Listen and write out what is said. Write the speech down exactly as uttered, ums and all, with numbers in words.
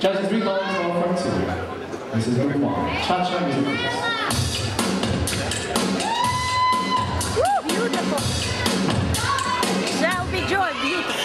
Judges, three calls for front two. This is group one. Cha-cha music, please. Woo! Beautiful. Shall be joy, beautiful.